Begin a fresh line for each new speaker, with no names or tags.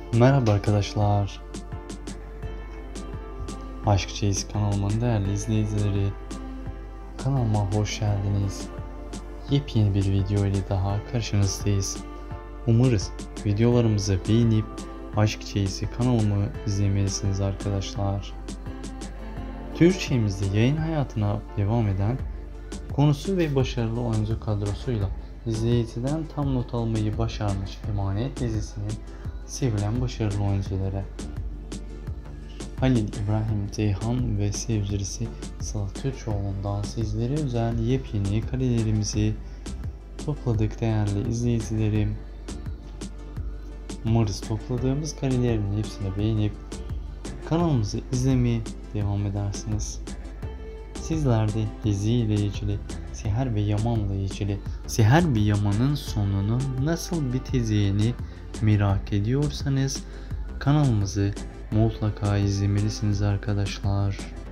Merhaba arkadaşlar. Aşk Çeyiz kanalımın değerli izleyicileri. Kanalıma hoş geldiniz. Yepyeni bir video ile daha karşınızdayız. Umarız videolarımızı beğenip Aşk Çeyiz'i kanalımı izlemelisiniz arkadaşlar. Türkçemizde yayın hayatına devam eden konusu ve başarılı oyuncu kadrosuyla izleyiciden tam not almayı başarmış Emanet dizisinin sevilen başarılı oyuncuları Halil İbrahim Ceyhan ve sevgilisi Sıla Türkoğlu'ndan sizlere özel yepyeni karelerimizi topladık değerli izleyicilerim. Umarız topladığımız karelerin hepsini beğenip kanalımızı izlemeye devam edersiniz. Sizler de dizi ile ilgili, Seher ve Yaman'la ilgili, Seher ve Yaman'ın sonunun nasıl biteceğini merak ediyorsanız kanalımızı mutlaka izlemelisiniz arkadaşlar.